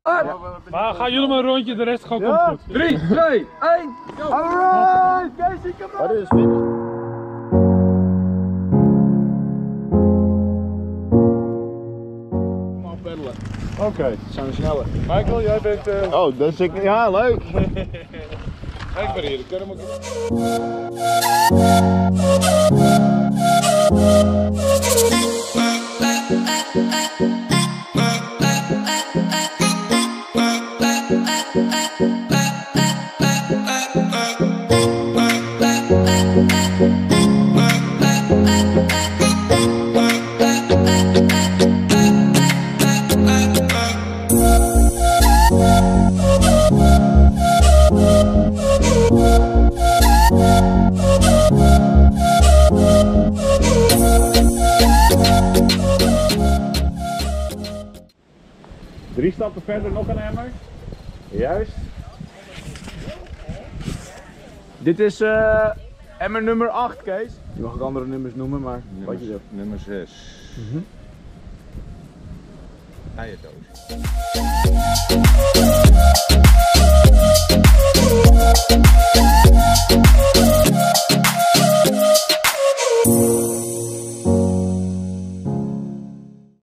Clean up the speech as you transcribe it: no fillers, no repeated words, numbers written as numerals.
Maar gaan jullie maar een rondje, de rest gaat komt goed. 3, 2, 1. Alright, Casey, kom op. Wat is finish? Peddelen. Oké. Zijn we sneller. Michael, jij bent... Oh, dat is ik. Ja, leuk. Ik ben hier, ik kan hem ook... Drie stappen verder nog een emmer. Juist. Dit is emmer nummer 8, Kees. Je mag ook andere nummers noemen, maar wat je wil. Nummer 6. Eierdoos.